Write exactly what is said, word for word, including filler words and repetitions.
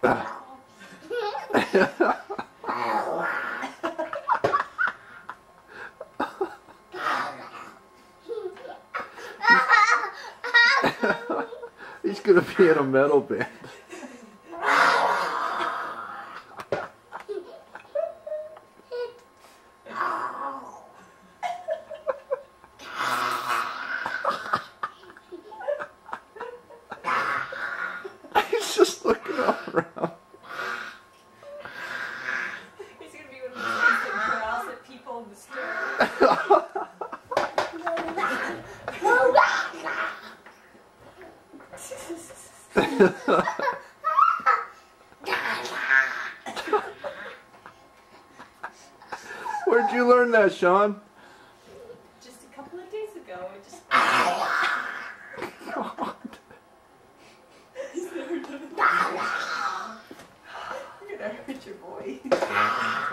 He's gonna be in a metal band. He's just looking all around. He's gonna be one of those ones that growls at people in the store. Where'd you learn that, Sean? Just a couple of days ago, it just. God. He's never done it. You're gonna hurt your voice.